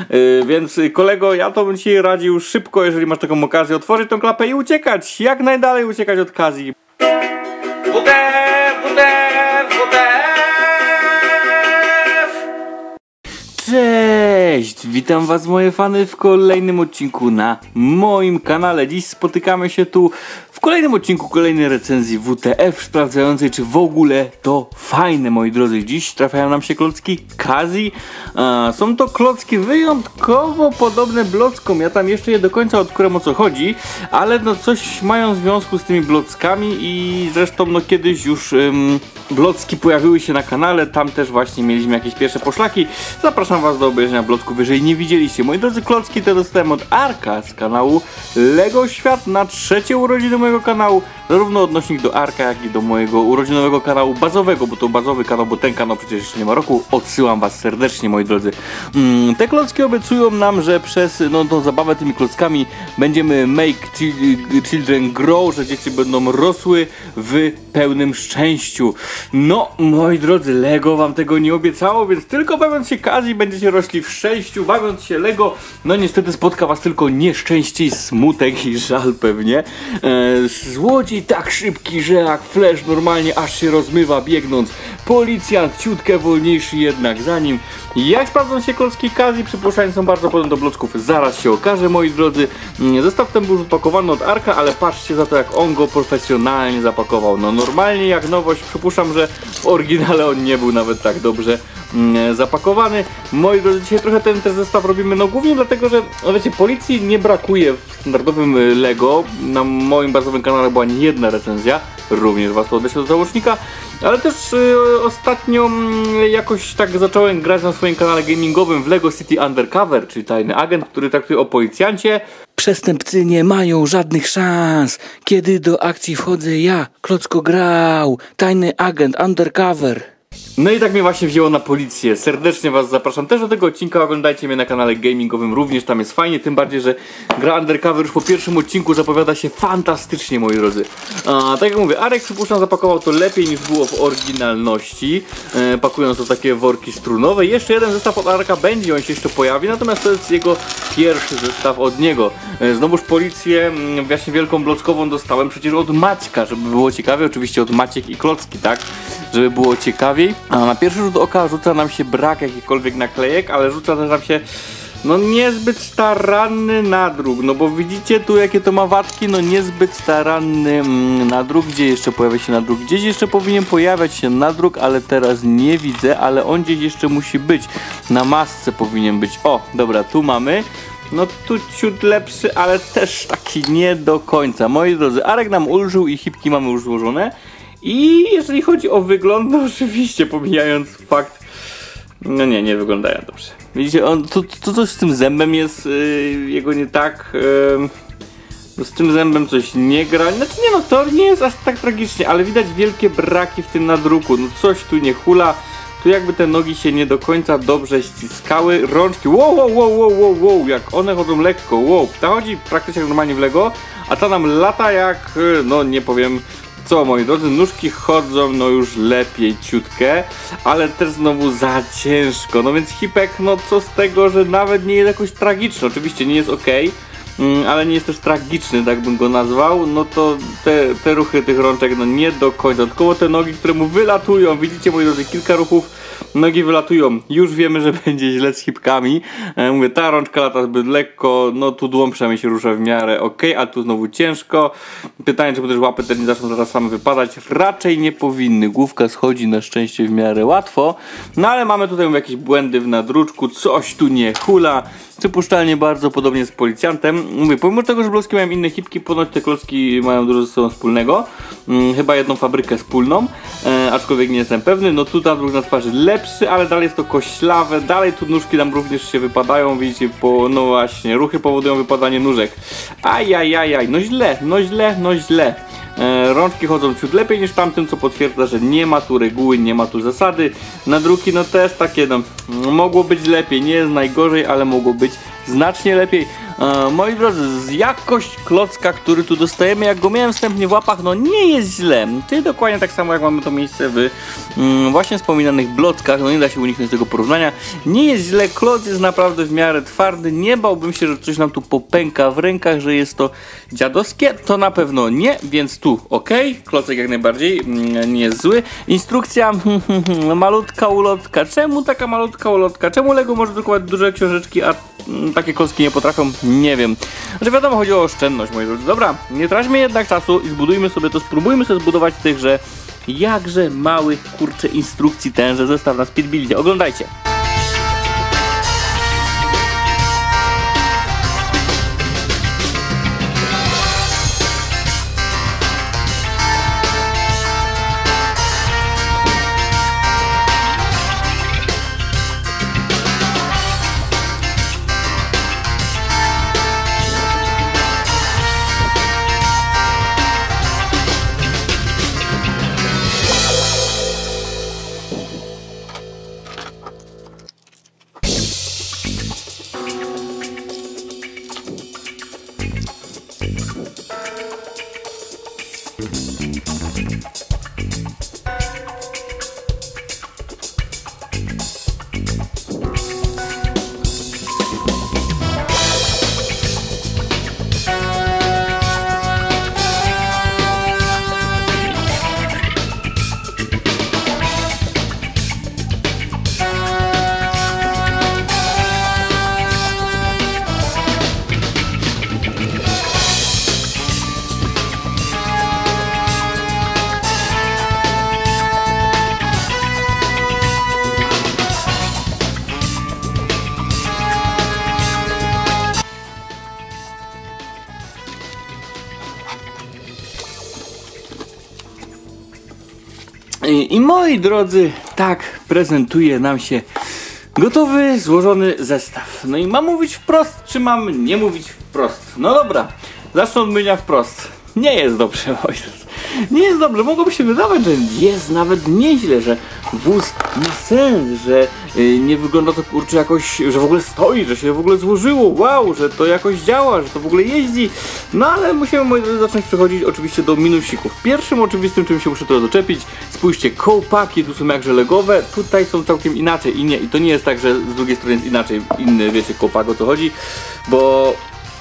Więc kolego, ja to bym ci radził szybko, jeżeli masz taką okazję, otworzyć tą klapę i uciekać, jak najdalej uciekać od Kazji. Cześć! Witam was moje fany w kolejnym odcinku na moim kanale. Dziś spotykamy się tu w kolejnym odcinku kolejnej recenzji WTF sprawdzającej, czy w ogóle to fajne, moi drodzy. Dziś trafiają nam się klocki Kazji. Są to klocki wyjątkowo podobne blockom. Ja tam jeszcze nie do końca odkryłem, o co chodzi, ale no coś mają w związku z tymi blockami i zresztą no kiedyś już blocki pojawiły się na kanale. Tam też właśnie mieliśmy jakieś pierwsze poszlaki. Zapraszam was do obejrzenia blocków, jeżeli nie widzieliście. Moi drodzy, klocki te dostałem od Arka z kanału Lego Świat na trzecie urodziny mojego kanału. Zarówno odnośnik do Arka, jak i do mojego urodzinowego kanału bazowego, bo to bazowy kanał, bo ten kanał przecież jeszcze nie ma roku. Odsyłam was serdecznie, moi drodzy. Te klocki obiecują nam, że przez tą zabawę tymi klockami będziemy make children grow, że dzieci będą rosły w pełnym szczęściu. No, moi drodzy, Lego wam tego nie obiecało, więc tylko bawiąc się Kazji będziecie rośli w szczęściu, bawiąc się Lego, no niestety spotka was tylko nieszczęście, smutek i żal pewnie. Złodziej tak szybki, że jak Flash normalnie aż się rozmywa biegnąc. Policjant ciutkę wolniejszy jednak za nim. Jak sprawdzą się klocki Kazji, przypuszczając są bardzo podobne do blocków, zaraz się okaże, moi drodzy. Zestaw ten był już zapakowany od Arka, ale patrzcie za to, jak on go profesjonalnie zapakował. No normalnie jak nowość, przypuszczam, że w oryginale on nie był nawet tak dobrze zapakowany. Moi drodzy, dzisiaj trochę ten zestaw robimy, no głównie dlatego, że wiecie, policji nie brakuje w standardowym Lego. Na moim bazowym kanale była nie jedna recenzja, również was to odeślę do załącznika, ale też ostatnio jakoś tak zacząłem grać na swoim kanale gamingowym w Lego City Undercover, czyli tajny agent, który traktuje o policjancie. Przestępcy nie mają żadnych szans, kiedy do akcji wchodzę ja, Klocko Grał, tajny agent Undercover. No i tak mnie właśnie wzięło na policję. Serdecznie was zapraszam też do tego odcinka, oglądajcie mnie na kanale gamingowym, również tam jest fajnie, tym bardziej, że gra Undercover już po pierwszym odcinku zapowiada się fantastycznie, moi drodzy. Tak jak mówię, Arek, przypuszczam, zapakował to lepiej niż było w oryginalności, pakując to w takie worki strunowe. Jeszcze jeden zestaw od Arka będzie, on się jeszcze pojawi, natomiast to jest jego pierwszy zestaw od niego. Znowuż policję właśnie wielką blockową dostałem przecież od Maćka, żeby było ciekawie, oczywiście od Maciek i Klocki, tak? Żeby było ciekawiej. A na pierwszy rzut oka rzuca nam się brak jakichkolwiek naklejek, ale rzuca też nam się no niezbyt staranny nadruk, no bo widzicie tu jakie to ma wadki, no niezbyt staranny nadruk. Gdzie jeszcze pojawia się nadruk? Gdzieś jeszcze powinien pojawiać się nadruk, ale teraz nie widzę, ale on gdzieś jeszcze musi być. Na masce powinien być. O, dobra, tu mamy. No tu ciut lepszy, ale też taki nie do końca. Moi drodzy, Arek nam ulżył i hipki mamy już złożone. I jeżeli chodzi o wygląd, no oczywiście pomijając fakt, no nie wyglądają dobrze. Widzicie, tu coś z tym zębem jest, jego nie tak, no z tym zębem coś nie gra, znaczy nie no, to nie jest aż tak tragicznie, ale widać wielkie braki w tym nadruku, no coś tu nie hula, tu jakby te nogi się nie do końca dobrze ściskały, rączki, wow, jak one chodzą lekko, wow, ta chodzi praktycznie jak normalnie w Lego, a ta nam lata jak, no nie powiem co, moi drodzy, nóżki chodzą no już lepiej ciutkę, ale też znowu za ciężko, no więc hipek, no co z tego, że nawet nie jest jakoś tragiczny, oczywiście nie jest ok, ale nie jest też tragiczny, tak bym go nazwał, no to te ruchy tych rączek no nie do końca, dodatkowo te nogi, które mu wylatują, widzicie, moi drodzy, kilka ruchów, nogi wylatują, już wiemy, że będzie źle z hipkami. Mówię, ta rączka lata zbyt lekko, no tu dłoń przynajmniej się rusza w miarę ok, a tu znowu ciężko. Pytanie, czy też łapy te nie zaczną zaraz same wypadać, raczej nie powinny, główka schodzi na szczęście w miarę łatwo, no ale mamy tutaj jakieś błędy w nadruczku, coś tu nie hula. Przypuszczalnie bardzo podobnie z policjantem. Mówię, pomimo tego, że blocki mają inne hipki, ponoć te klocki mają dużo ze sobą wspólnego. Chyba jedną fabrykę wspólną, aczkolwiek nie jestem pewny. No tu nadruk na twarzy lepszy, ale dalej jest to koślawe. Dalej tu nóżki nam również się wypadają, widzicie, no właśnie, ruchy powodują wypadanie nóżek. Ajajajaj, no źle. Rączki chodzą ciut lepiej niż tamtym, co potwierdza, że nie ma tu reguły, nie ma tu zasady. Nadruki no też takie, no mogło być lepiej, nie jest najgorzej, ale mogło być znacznie lepiej. Moi drodzy, jakość klocka, który tu dostajemy, jak go miałem wstępnie w łapach, no nie jest źle. Czyli dokładnie tak samo jak mamy to miejsce w właśnie wspominanych blockach, no nie da się uniknąć tego porównania. Nie jest źle, kloc jest naprawdę w miarę twardy, nie bałbym się, że coś nam tu popęka w rękach, że jest to dziadowskie, to na pewno nie, więc tu ok, klocek jak najbardziej nie jest zły. Instrukcja, malutka ulotka, czemu taka malutka ulotka, czemu Lego może drukować duże książeczki, a takie klocki nie potrafią, nie wiem. Znaczy wiadomo, chodzi o oszczędność, moi drodzy. Dobra, nie traćmy jednak czasu i zbudujmy sobie to, spróbujmy sobie zbudować tychże jakże małych, kurczę, instrukcji tenże zestaw na Speedbuildzie. Oglądajcie. I moi drodzy, tak prezentuje nam się gotowy, złożony zestaw. No i mam mówić wprost, czy mam nie mówić wprost? No dobra, zacznę od mycia wprost. Nie jest dobrze, moi drodzy. Nie jest dobrze, mogłoby się wydawać, że jest nawet nieźle, że wóz ma sens, że nie wygląda to kurczę jakoś, że w ogóle stoi, że się w ogóle złożyło, wow, że to jakoś działa, że to w ogóle jeździ. No ale musimy, moi drodzy, zacząć przechodzić oczywiście do minusików. Pierwszym oczywistym, czym się muszę to doczepić, spójrzcie, kołpaki tu są jakże legowe, tutaj są całkiem inaczej i to nie jest tak, że z drugiej strony jest inaczej, inny, wiecie, kołpak, o co chodzi, bo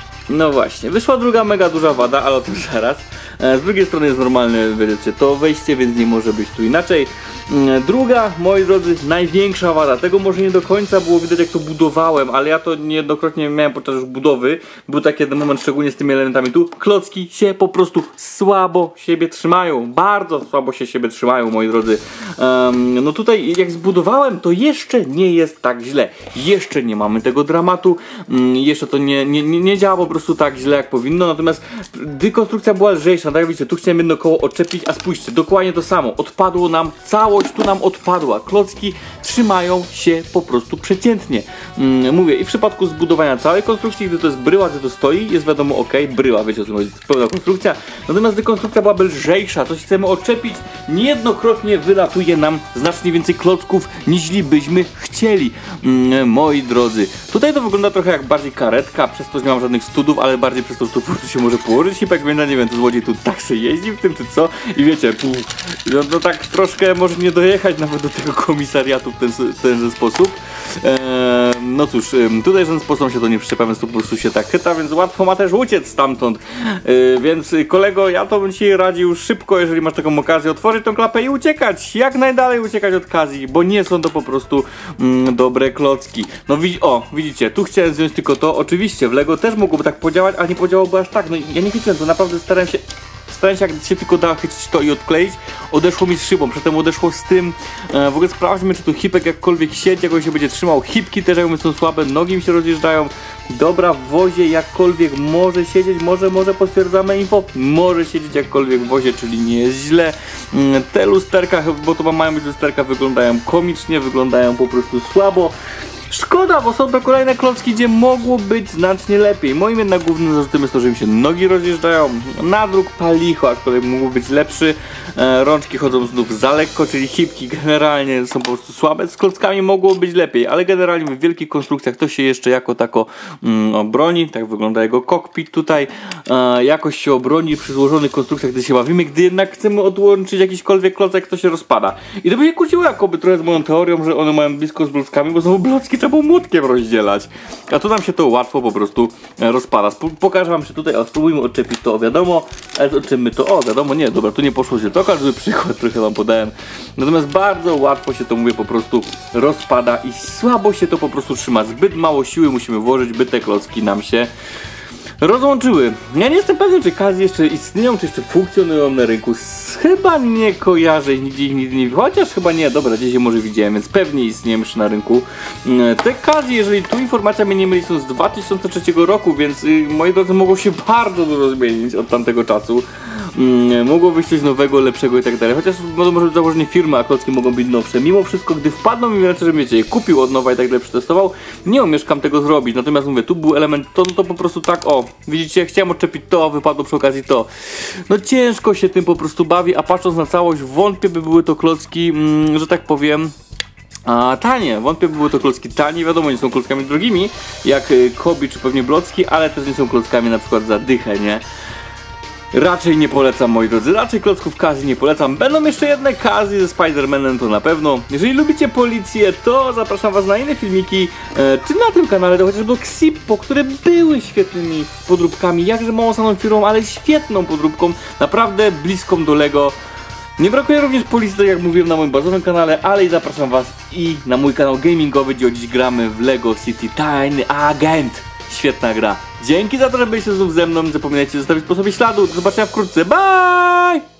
no właśnie, wyszła druga mega duża wada, ale o tym zaraz. Z drugiej strony jest normalne, wiecie, to wejście, więc nie może być tu inaczej. Druga, moi drodzy, największa wada. Tego może nie do końca było widać, jak to budowałem, ale ja to niejednokrotnie miałem podczas już budowy. Był taki jeden moment, szczególnie z tymi elementami tu. Klocki się po prostu słabo siebie trzymają. Bardzo słabo się siebie trzymają, moi drodzy. No tutaj, jak zbudowałem, to jeszcze nie jest tak źle. Jeszcze nie mamy tego dramatu. Jeszcze to nie działa po prostu tak źle, jak powinno. Natomiast dekonstrukcja była lżejsza. Tak jak widzicie, tu chciałem jedno koło odczepić, a spójrzcie, dokładnie to samo. Odpadło nam, całość tu nam odpadła. Klocki trzymają się po prostu przeciętnie. Mówię, i w przypadku zbudowania całej konstrukcji, gdy to jest bryła, gdy to stoi, jest wiadomo, ok, bryła, wiecie o co chodzi, pełna konstrukcja. Natomiast dekonstrukcja byłaby lżejsza, coś chcemy odczepić, niejednokrotnie wylatuje nam znacznie więcej klocków, niż byśmy chcieli. Moi drodzy, tutaj to wygląda trochę jak bardziej karetka, przez to, że nie mam żadnych studów, ale bardziej przez to, że tu po prostu się może położyć i tak więc nie wiem, to złodziej tu tak sobie jeździ w tym, czy co? I wiecie, no tak troszkę może nie dojechać nawet do tego komisariatu w ten sposób. No cóż, tutaj w ten sposób się to nie przyczepia, więc to po prostu się tak chyta, więc łatwo ma też uciec stamtąd. Więc kolego, ja to bym ci radził szybko, jeżeli masz taką okazję, otworzyć tą klapę i uciekać. Jak najdalej uciekać od okazji, bo nie są to po prostu dobre klocki. No widzicie, tu chciałem zdjąć tylko to. Oczywiście w Lego też mogłoby tak podziałać, ale nie podziałoby aż tak. No ja nie chyciłem, to naprawdę starałem się jak się tylko da chycić to i odkleić. Odeszło mi z szybą, przedtem odeszło z tym. W ogóle sprawdźmy, czy tu hipek jakkolwiek siedzi, jak on się będzie trzymał. Hipki też jakby są słabe, nogi mi się rozjeżdżają. Dobra, w wozie jakkolwiek może siedzieć, może potwierdzamy info. Może siedzieć jakkolwiek w wozie, czyli nie jest źle. Te lusterka, bo to mają być lusterka, wyglądają komicznie, wyglądają po prostu słabo. Szkoda, bo są to kolejne klocki, gdzie mogło być znacznie lepiej. Moim jednak głównym zarzutem jest to, że mi się nogi rozjeżdżają. Nadruk palicho, który mógł być lepszy. Rączki chodzą znów za lekko, czyli hipki generalnie są po prostu słabe. Z klockami mogło być lepiej, ale generalnie w wielkich konstrukcjach to się jeszcze jako tako broni. Tak wygląda jego kokpit tutaj. Jakoś się obroni przy złożonych konstrukcjach, gdy się bawimy. Gdy jednak chcemy odłączyć jakiśkolwiek klocek, to się rozpada. I to by się kłóciło jakoby trochę z moją teorią, że one mają blisko z blockami, bo znowu blocki trzeba było młotkiem rozdzielać. A tu nam się to łatwo po prostu rozpada. Pokażę wam się tutaj, spróbujmy odczepić to, wiadomo. Ale odczepmy to, wiadomo, nie, dobra, tu nie poszło się to, każdy przykład trochę wam podałem. Natomiast bardzo łatwo się to, mówię, po prostu rozpada i słabo się to po prostu trzyma. Zbyt mało siły musimy włożyć, by te klocki nam się rozłączyły. Ja nie jestem pewien, czy Kazy jeszcze istnieją, czy jeszcze funkcjonują na rynku. Chyba nie kojarzę, nigdzie ich nigdy nie widziałem. Chociaż chyba nie, dobra, gdzieś je może widziałem, więc pewnie istnieją jeszcze na rynku. Te Kazy, jeżeli tu informacja mnie nie myli, są z 2003 roku, więc moi drodzy, mogło się bardzo dużo zmienić od tamtego czasu. Mogło wyjść coś nowego, lepszego i tak dalej. Chociaż to może być założenie firmy, a klocki mogą być nowsze. Mimo wszystko, gdy wpadną mi wręcz, że wiecie, je kupił od nowa i tak dalej przetestował, nie umieszkam tego zrobić. Natomiast mówię, tu był element, to po prostu tak, widzicie, chciałem odczepić to, wypadło przy okazji to. No ciężko się tym po prostu bawi, a patrząc na całość, wątpię, by były to klocki, że tak powiem, tanie. Wątpię, by były to klocki tanie. Wiadomo, nie są klockami drogimi, jak Kobi czy pewnie Blocki, ale też nie są klockami na przykład za dychę, nie? Raczej nie polecam, moi drodzy, raczej klocków Kazy nie polecam. Będą jeszcze jedne Kazy ze Spider-Manem, to na pewno. Jeżeli lubicie policję, to zapraszam was na inne filmiki, czy na tym kanale, to chociażby Xippo, które były świetnymi podróbkami, jakże mało samą firmą, ale świetną podróbką, naprawdę bliską do Lego. Nie brakuje również policji, tak jak mówiłem na moim bazowym kanale, ale i zapraszam was i na mój kanał gamingowy, gdzie dziś gramy w Lego City Tajny Agent. Świetna gra. Dzięki za to, że byliście znów ze mną. Nie zapominajcie zostawić po sobie śladu. Do zobaczenia wkrótce. Bye!